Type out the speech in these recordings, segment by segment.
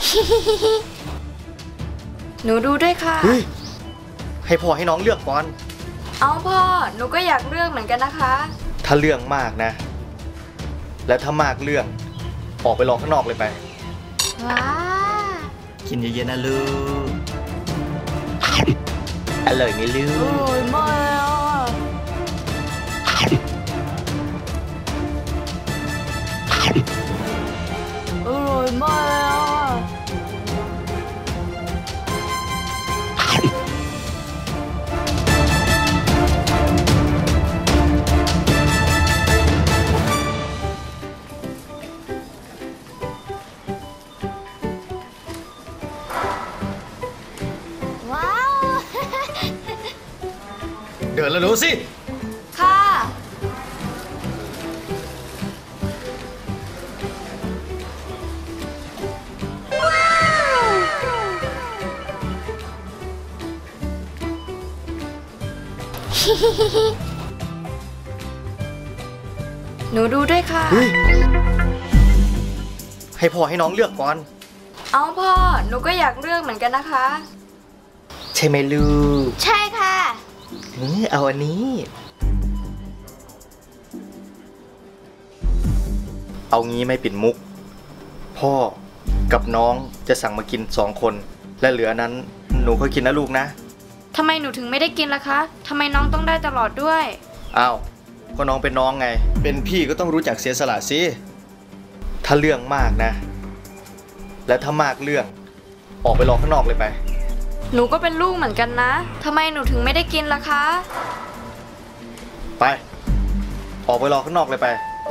หนูดูด้วยค่ะให้พ่อให้น้องเลือกก่อนเอาพ่อหนูก็อยากเลือกเหมือนกันนะคะถ้าเรื่องมากนะและถ้ามากเรื่องออกไปรอข้างนอกเลยไปว้ากินเย็นๆนะลูกอร่อยไหมลูกอร่อยมากอร่อยมากเดินแล้วรู้สิค่ะหนูดูด้วยค่ะให้พ่อให้น้องเลือกก่อนเอาพ่อหนูก็อยากเลือกเหมือนกันนะคะใช่ไหมลูกใช่ค่ะเอาอันนี้เอางี้ไม่ปิดมุกพ่อกับน้องจะสั่งมากิน2 คนและเหลือนั้นหนูค่อยกินนะลูกนะทำไมหนูถึงไม่ได้กินล่ะคะทำไมน้องต้องได้ตลอดด้วยอ้าวก็น้องเป็นน้องไงเป็นพี่ก็ต้องรู้จักเสียสละสิถ้าเรื่องมากนะและถ้ามากเรื่องออกไปรอข้างนอกเลยไปหนูก็เป็นลูกเหมือนกันนะทำไมหนูถึงไม่ได้กินล่ะคะไปออกไปรอข้างนอกเลยไป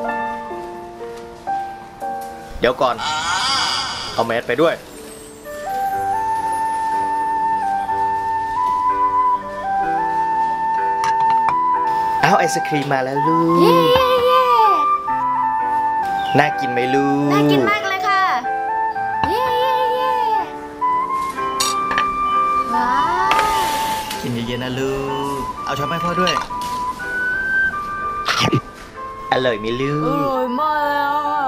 เดี๋ยวก่อนเอาแมสไปด้วยเอาไอศครีมมาแล้วลูกน่ากินไหมลูกน่ากินมากเลยค่ะว้าวกินเย็นๆนะลูกเอาช้อนให้พ่อด้วยอร่อยไหมลูกอร่อยมาก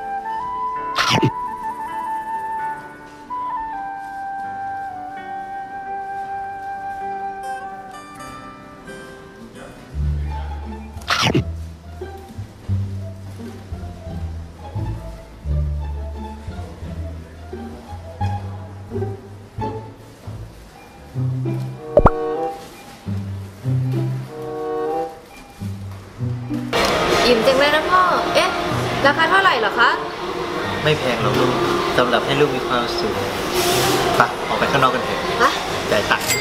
อิ่มจังเลยนะพ่อเอ๊ะราคาเท่าไหร่เหรอคะไม่แพงหรอกลูกสำหรับให้ลูกมีความสุขไปออกไปข้างนอกกันเถอะจ่ายตังค์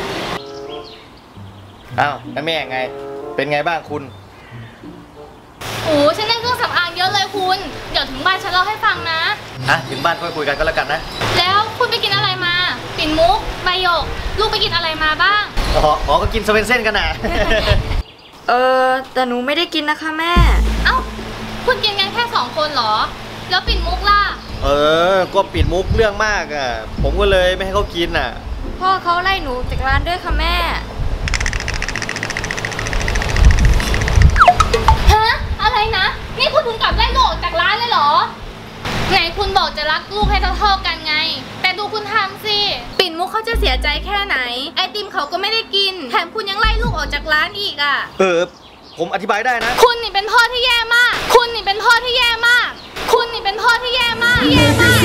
อ้าวแล้วแม่ไงเป็นไงบ้างคุณโอ้ฉันได้เครื่องสำอางเยอะเลยคุณเดี๋ยวถึงบ้านฉันเล่าให้ฟังนะถึงบ้านค่อยคุยกันก็แล้วกันนะแล้วคุณไปกินอะไรมาปิ่นมุกใบหยกลูกไปกินอะไรมาบ้างอ๋อก็กินสเวนเซ่นกันนะแต่หนูไม่ได้กินนะคะแม่เอ้าคุณกินกันแค่2 คนเหรอแล้วปิ่นมุกล่ะก็ปิ่นมุกเรื่องมากอ่ะผมก็เลยไม่ให้เขากินอ่ะพ่อเขาไล่หนูจากร้านด้วยค่ะแม่ฮะอะไรนะนี่คุณถึงกับไล่ลูกออกจากร้านเลยเหรอไงคุณบอกจะรักลูกให้เท่าๆกันไงแต่ดูคุณทำสิปิ่นมุกเขาจะเสียใจแค่ไหนไอติมเขาก็ไม่ได้กินแถมคุณยังไล่ลูกออกจากร้านอีกอ่ะผมอธิบายได้นะคุณนี่เป็นพ่อที่แย่มากคุณนี่เป็นพ่อที่แย่มากคุณนี่เป็นพ่อที่แย่มากแย่มาก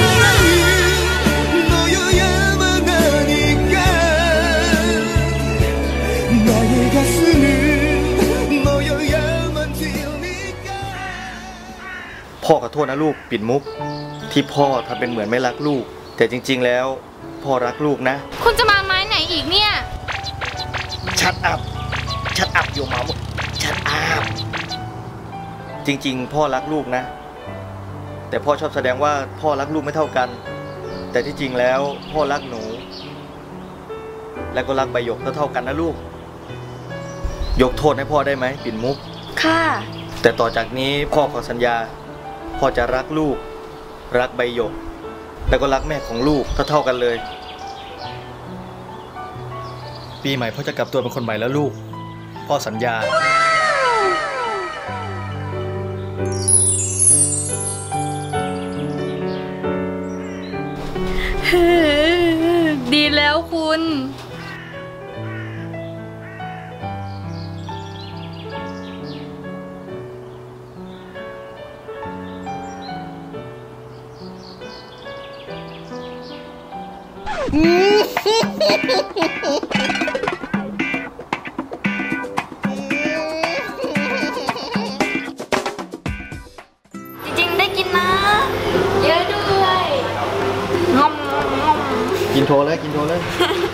พ่อขอโทษนะลูกปิ่นมุกที่พ่อทำเป็นเหมือนไม่รักลูกแต่จริงๆแล้วพ่อรักลูกนะคุณจะมาไม้ไหนอีกเนี่ยชัดอัพอยู่มาชัดอัพจริงๆพ่อรักลูกนะแต่พ่อชอบแสดงว่าพ่อรักลูกไม่เท่ากันแต่ที่จริงแล้วพ่อรักหนูและก็รักใบหยกเท่ากันนะลูกยกโทษให้พ่อได้ไหมปิ่นมุกค่ะแต่ต่อจากนี้พ่อขอสัญญาพ่อจะรักลูกรักใบหยกแล้วก็รักแม่ของลูกเท่ากันเลยปีใหม่พ่อจะกลับตัวเป็นคนใหม่แล้วลูกพ่อสัญญาคุณจริงๆได้กินนะ เยอะด้วยงอมงอมงอมกินโชว์เลยกินโชว์เลย